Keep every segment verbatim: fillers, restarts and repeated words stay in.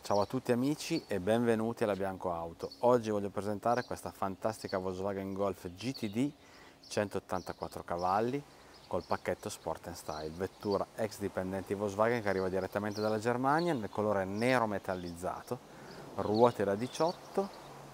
Ciao a tutti amici e benvenuti alla Bianco Auto. Oggi voglio presentare questa fantastica Volkswagen Golf G T D centottantaquattro cavalli col pacchetto Sport and Style, vettura ex dipendenti Volkswagen che arriva direttamente dalla Germania nel colore nero metallizzato, ruote da diciotto,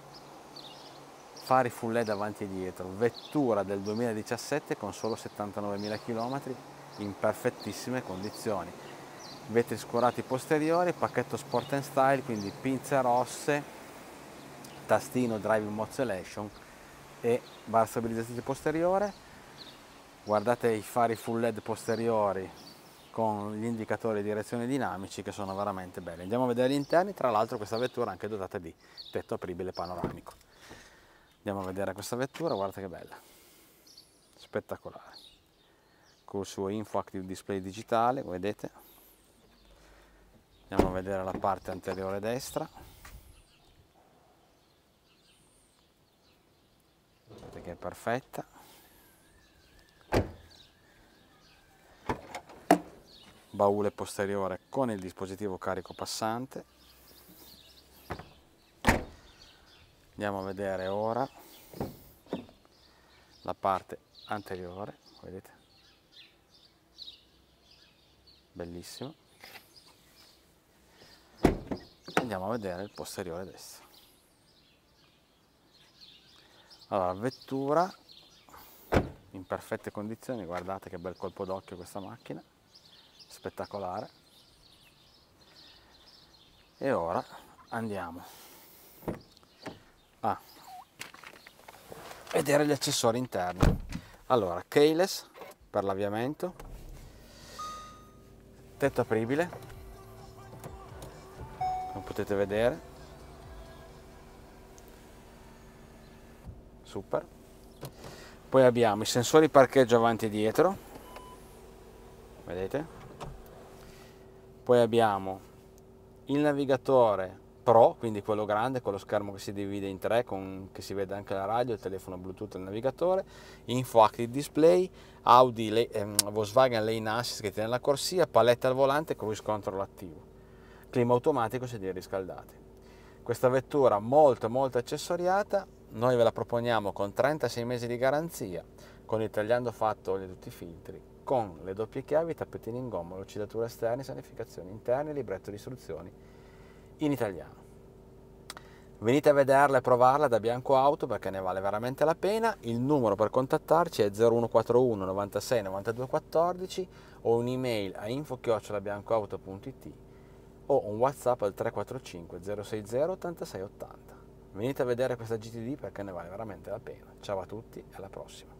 fari full L E D avanti e dietro, vettura del duemiladiciassette con solo settantanovemila chilometri in perfettissime condizioni. Vetri scurati posteriori, pacchetto Sport and Style, quindi pinze rosse, tastino Driving Mode Selection e bar stabilizzatrice posteriore. Guardate i fari full L E D posteriori con gli indicatori di direzione dinamici che sono veramente belli. Andiamo a vedere gli interni. Tra l'altro questa vettura è anche dotata di tetto apribile panoramico. Andiamo a vedere questa vettura, guardate che bella, spettacolare, col suo Info Active Display digitale, vedete. Andiamo a vedere la parte anteriore destra, vedete che è perfetta. Baule posteriore con il dispositivo carico passante. Andiamo a vedere ora la parte anteriore, vedete, bellissimo. Andiamo a vedere il posteriore destro. Allora, vettura in perfette condizioni, guardate che bel colpo d'occhio questa macchina, spettacolare. E ora andiamo a vedere gli accessori interni. Allora, keyless per l'avviamento, tetto apribile, come potete vedere, super. Poi abbiamo i sensori parcheggio avanti e dietro, vedete. Poi abbiamo il navigatore Pro, quindi quello grande con lo schermo che si divide in tre, con, che si vede anche la radio, il telefono Bluetooth e il navigatore, Info Active Display, Audi, eh, Volkswagen Lane Assist che tiene la corsia, palette al volante, cruise control attivo, clima automatico, sedili riscaldati. Questa vettura molto molto accessoriata, noi ve la proponiamo con trentasei mesi di garanzia, con il tagliando fatto olio e tutti i filtri, con le doppie chiavi, tappetini in gomma, lucidature esterne, sanificazioni interne, libretto di istruzioni in italiano. Venite a vederla e provarla da Bianco Auto perché ne vale veramente la pena. Il numero per contattarci è zero uno quattro uno novantasei novantadue quattordici o un'email a info chiocciola biancoauto punto it o un WhatsApp al tre quattro cinque zero sei zero ottantasei ottanta. Venite a vedere questa G T D perché ne vale veramente la pena. Ciao a tutti e alla prossima.